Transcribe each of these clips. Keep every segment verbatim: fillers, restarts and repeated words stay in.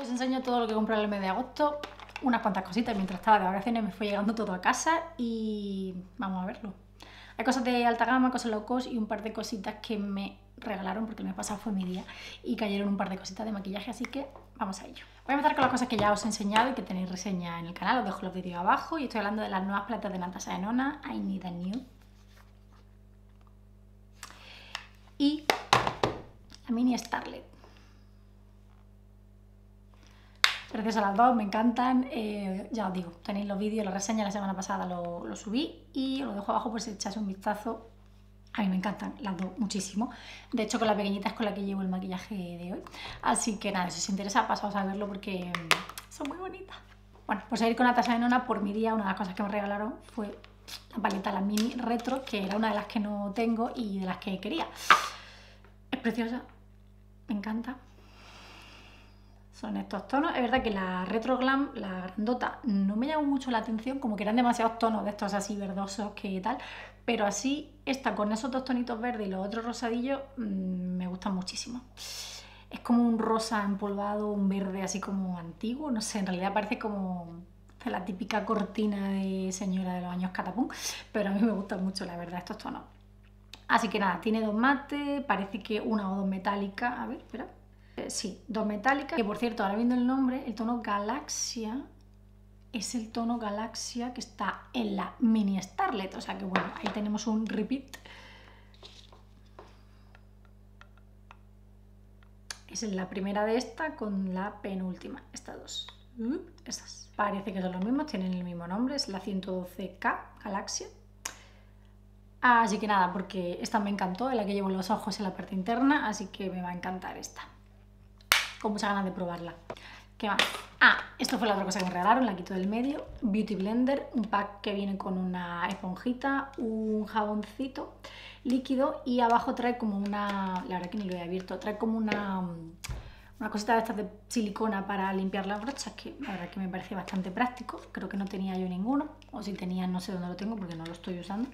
os enseño todo lo que compré en el mes de agosto. Unas cuantas cositas, mientras estaba de vacaciones me fue llegando todo a casa y vamos a verlo. Hay cosas de alta gama, cosas low cost y un par de cositas que me regalaron porque el mes pasado fue mi día y cayeron un par de cositas de maquillaje, así que vamos a ello. Voy a empezar con las cosas que ya os he enseñado y que tenéis reseña en el canal, os dejo los vídeos abajo y estoy hablando de las nuevas paletas de Natasha Denona, I Need a New. Y la mini Starlet. Preciosas las dos, me encantan, eh, ya os digo, tenéis los vídeos, la reseña la semana pasada lo, lo subí y os lo dejo abajo por si echáis un vistazo. A mí me encantan las dos muchísimo, de hecho con la pequeñita es con la que llevo el maquillaje de hoy, así que nada, si os interesa pasaos a verlo porque son muy bonitas. Bueno, pues a ir con Natasha Denona por mi día, una de las cosas que me regalaron fue la paleta, la mini retro, que era una de las que no tengo y de las que quería. Es preciosa, me encanta. Son estos tonos. Es verdad que la Retro Glam, la grandota, no me llamó mucho la atención, como que eran demasiados tonos de estos así verdosos que tal, pero así esta con esos dos tonitos verdes y los otros rosadillos mmm, me gustan muchísimo. Es como un rosa empolvado, un verde así como antiguo, no sé, en realidad parece como la típica cortina de señora de los años catapum, pero a mí me gustan mucho, la verdad, estos tonos. Así que nada, tiene dos mates, parece que una o dos metálicas, a ver, espera. Sí, dos metálicas, que por cierto, ahora viendo el nombre, el tono Galaxia es el tono Galaxia que está en la mini Starlet, o sea que bueno, ahí tenemos un repeat. Es la primera de esta con la penúltima, estas dos, esas. Parece que son los mismos, tienen el mismo nombre, es la ciento doce K Galaxia. Así que nada, porque esta me encantó, es la que llevo en los ojos en la parte interna, así que me va a encantar esta. Con muchas ganas de probarla. ¿Qué más? Ah, esto fue la otra cosa que me regalaron, la quito del medio. Beauty Blender, un pack que viene con una esponjita, un jaboncito líquido y abajo trae como una... La verdad que ni lo he abierto. Trae como una... Una cosita de estas de silicona para limpiar las brochas, que la verdad que me parece bastante práctico. Creo que no tenía yo ninguno, o si tenía no sé dónde lo tengo porque no lo estoy usando.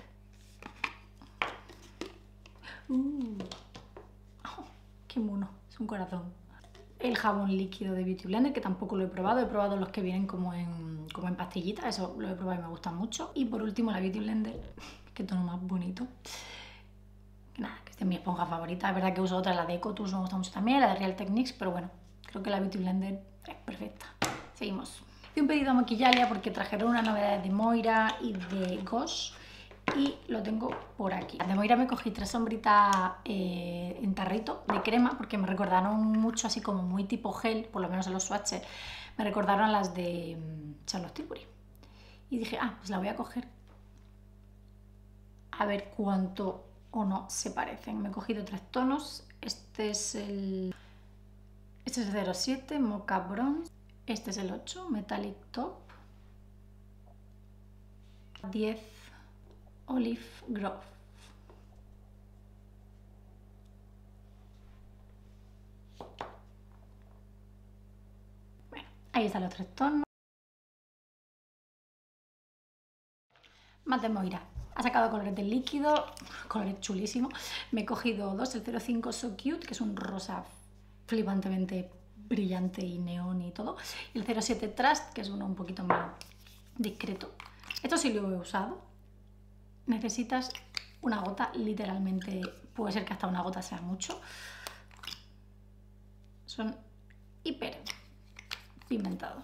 Uh, oh, ¡qué mono! Es un corazón. El jabón líquido de Beauty Blender, que tampoco lo he probado, he probado los que vienen como en, como en pastillitas, eso lo he probado y me gustan mucho. Y por último la Beauty Blender, qué tono más bonito. Nada, que esta es mi esponja favorita, es verdad que uso otra, la de Ecotus, me gusta mucho también, la de Real Techniques, pero bueno, creo que la Beauty Blender es perfecta. Seguimos. Hice un pedido a Maquillalia porque trajeron unas novedades de Moira y de Gosh. Y lo tengo por aquí. De Moira me cogí tres sombritas eh, en tarrito de crema porque me recordaron mucho así como muy tipo gel, por lo menos en los swatches, me recordaron a las de um, Charlotte Tilbury. Y dije, ah, pues la voy a coger a ver cuánto o no se parecen. Me he cogido tres tonos. Este es el, este es el cero siete, Mocha Bronze. Este es el ocho, Metallic Top. diez, Olive Grove. Bueno, ahí están los tres tonos. Más de Moira. Ha sacado colores de líquido, colores chulísimos. Me he cogido dos, el cero cinco So Cute, que es un rosa flipantemente brillante y neón y todo. Y el cero siete Trust, que es uno un poquito más discreto. Esto sí lo he usado. Necesitas una gota, literalmente, puede ser que hasta una gota sea mucho. Son hiper pigmentados.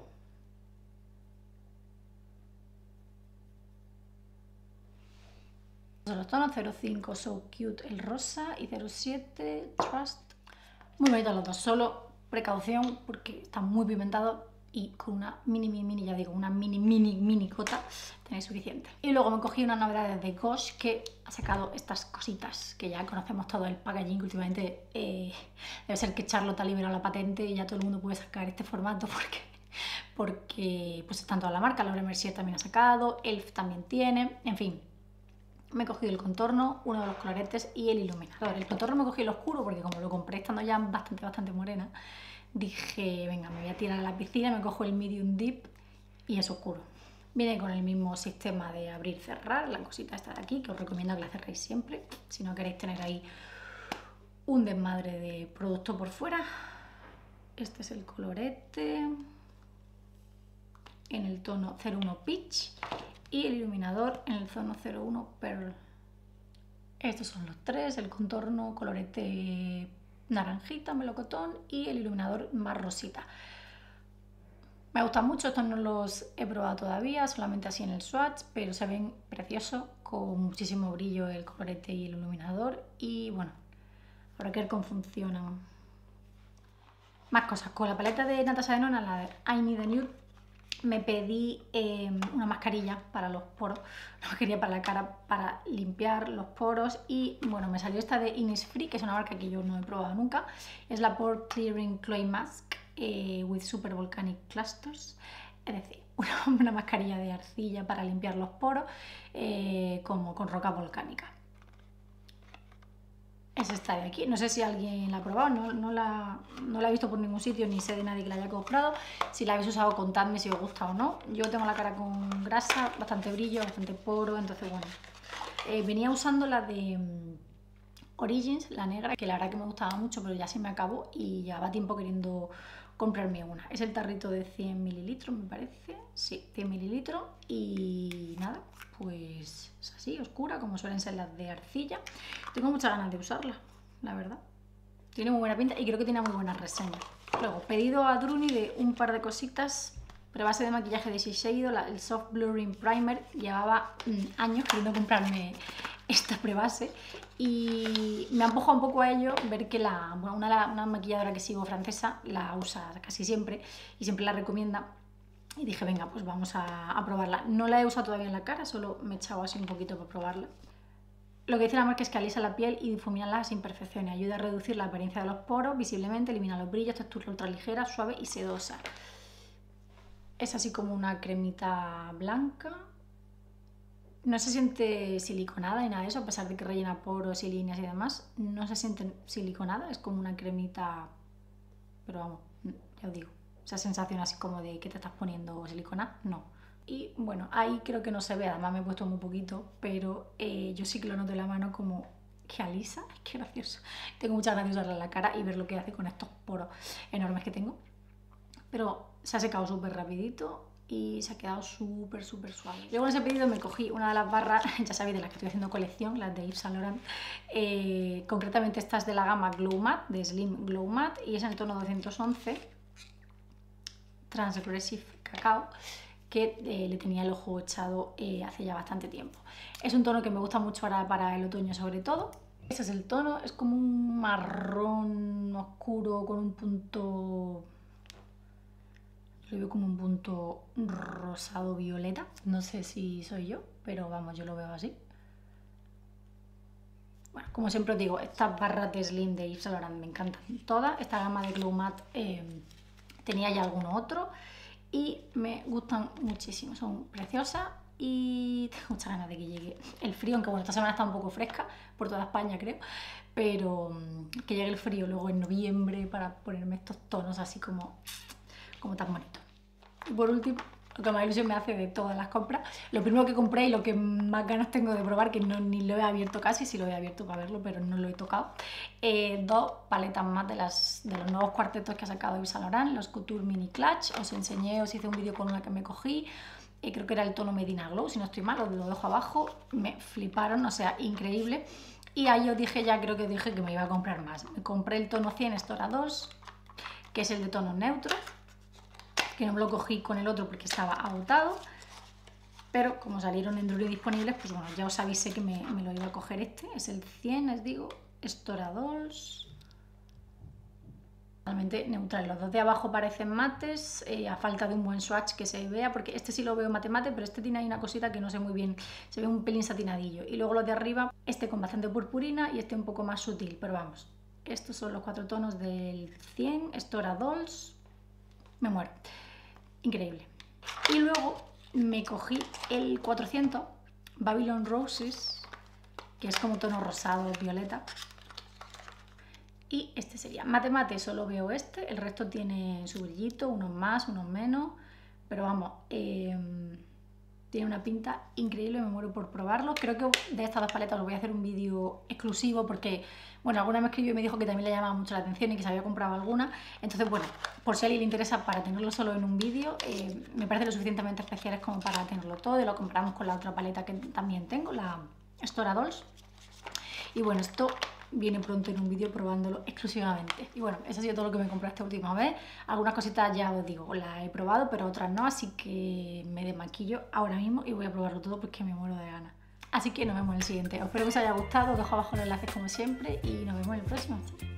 Son los tonos cero cinco So Cute el rosa y cero siete Trust. Muy bonitos los dos, solo precaución porque están muy pigmentados. Y con una mini, mini, mini, ya digo, una mini, mini, mini gota tenéis suficiente. Y luego me cogí unas novedades de Gosh que ha sacado estas cositas que ya conocemos todo el packaging, que últimamente eh, debe ser que Charlotte ha liberado la patente y ya todo el mundo puede sacar este formato porque, porque pues están toda la marca, Laura Mercier también ha sacado, Elf también tiene, en fin. Me he cogido el contorno, uno de los coloretes y el iluminador. El contorno me cogí el oscuro porque como lo compré estando ya bastante, bastante morena, dije, venga, me voy a tirar a la piscina, me cojo el medium deep y es oscuro. Viene con el mismo sistema de abrir y cerrar, la cosita esta de aquí, que os recomiendo que la cerréis siempre, si no queréis tener ahí un desmadre de producto por fuera. este es el colorete en el tono cero uno Peach y el iluminador en el tono cero uno Pearl. Estos son los tres, el contorno, colorete naranjita, melocotón y el iluminador más rosita. Me gustan mucho, estos no los he probado todavía, solamente así en el swatch, pero se ven preciosos, con muchísimo brillo el colorete y el iluminador. Y bueno, habrá que ver cómo funcionan. Más cosas, con la paleta de Natasha Denona, la de I Need a Nude, me pedí eh, una mascarilla para los poros, una mascarilla para la cara para limpiar los poros y bueno, me salió esta de Innisfree, que es una marca que yo no he probado nunca, es la Pore Clearing Clay Mask eh, with Super Volcanic Clusters, es decir, una, una mascarilla de arcilla para limpiar los poros eh, como con roca volcánica. Es esta de aquí, no sé si alguien la ha probado, no, no, la, no la he visto por ningún sitio ni sé de nadie que la haya comprado. Si la habéis usado, contadme si os gusta o no. Yo tengo la cara con grasa, bastante brillo, bastante poro, entonces bueno. Eh, venía usando la de um, Origins, la negra, que la verdad que me gustaba mucho, pero ya se me acabó y llevaba tiempo queriendo comprarme una. Es el tarrito de cien mililitros, me parece. Sí, cien mililitros y nada, pues es así, oscura, como suelen ser las de arcilla. Tengo muchas ganas de usarla, la verdad. Tiene muy buena pinta y creo que tiene muy buenas reseñas. Luego, pedido a Druni de un par de cositas. Prebase de maquillaje de Shiseido, la, el Soft Blurring Primer. Llevaba mmm, años queriendo comprarme esta prebase y me ha empujado un poco a ello ver que la, bueno, una, una maquilladora que sigo francesa la usa casi siempre y siempre la recomienda. Y dije, venga, pues vamos a, a probarla. No la he usado todavía en la cara, solo me he echado así un poquito para probarla. Lo que dice la marca es que alisa la piel y difumina las imperfecciones. Ayuda a reducir la apariencia de los poros visiblemente, elimina los brillos, textura ultra ligera, suave y sedosa. Es así como una cremita blanca. No se siente siliconada ni nada de eso, a pesar de que rellena poros y líneas y demás. No se siente siliconada, es como una cremita, pero vamos, ya os digo. Esa sensación así como de que te estás poniendo silicona, no. Y bueno, ahí creo que no se ve, además me he puesto muy poquito, pero eh, yo sí que lo noto en la mano como que alisa. Ay, qué gracioso. Tengo muchas ganas de usarla en la cara y ver lo que hace con estos poros enormes que tengo. Pero se ha secado súper rapidito y se ha quedado súper, súper suave. Luego en ese pedido me cogí una de las barras, ya sabéis, de las que estoy haciendo colección, las de Yves Saint Laurent. Eh, concretamente esta es de la gama Glow Matte, de Slim Glow Matte, y es en el tono doscientos once. Transgressive Cacao, que eh, le tenía el ojo echado eh, hace ya bastante tiempo. Es un tono que me gusta mucho ahora para el otoño sobre todo. Ese es el tono, es como un marrón oscuro con un punto... Lo veo como un punto rosado violeta. No sé si soy yo, pero vamos, yo lo veo así. Bueno, como siempre os digo, estas barras de Slim de Yves Saint Laurent me encantan todas. Esta gama de Glow Matte eh, tenía ya alguno otro y me gustan muchísimo, son preciosas y tengo muchas ganas de que llegue el frío, aunque bueno, esta semana está un poco fresca por toda España creo, pero que llegue el frío luego en noviembre para ponerme estos tonos así como, como tan bonitos. Y por último, lo que más ilusión me hace de todas las compras, lo primero que compré y lo que más ganas tengo de probar, que no, ni lo he abierto casi, sí lo he abierto para verlo, pero no lo he tocado, eh, dos paletas más de, las, de los nuevos cuartetos que ha sacado Yves Saint Laurent, los Couture Mini Clutch. Os enseñé, os hice un vídeo con una que me cogí, eh, creo que era el tono Medina Glow, si no estoy mal, os lo dejo abajo, me fliparon, o sea, increíble. Y ahí os dije ya, creo que dije que me iba a comprar más. Me compré el tono cien Stora dos, que es el de tono neutro, que no me lo cogí con el otro porque estaba agotado, pero como salieron en Druni disponibles, pues bueno, ya os avisé que me, me lo iba a coger este, es el cien, os digo, Stora dos, totalmente neutral. Los dos de abajo parecen mates, eh, a falta de un buen swatch que se vea, porque este sí lo veo mate mate, pero este tiene ahí una cosita que no sé muy bien, se ve un pelín satinadillo. Y luego los de arriba, este con bastante purpurina y este un poco más sutil, pero vamos, estos son los cuatro tonos del cien, Stora dos, me muero. Increíble. Y luego me cogí el cuatrocientos Babylon Roses, que es como tono rosado violeta, y este sería mate mate. Solo veo este, el resto tiene su brillito, unos más, unos menos, pero vamos, eh, Tiene una pinta increíble, me muero por probarlo. Creo que de estas dos paletas os voy a hacer un vídeo exclusivo porque, bueno, alguna me escribió y me dijo que también le llamaba mucho la atención y que se había comprado alguna. Entonces, bueno, por si a alguien le interesa para tenerlo solo en un vídeo, eh, me parece lo suficientemente especiales como para tenerlo todo. Y lo compramos con la otra paleta que también tengo, la Stora Dolls. Y bueno, esto viene pronto en un vídeo probándolo exclusivamente. Y bueno, eso ha sido todo lo que me compré esta última vez. Algunas cositas ya os digo, las he probado, pero otras no, así que me desmaquillo ahora mismo y voy a probarlo todo porque me muero de ganas. Así que nos vemos en el siguiente. Espero que os haya gustado, os dejo abajo los enlaces como siempre y nos vemos en el próximo.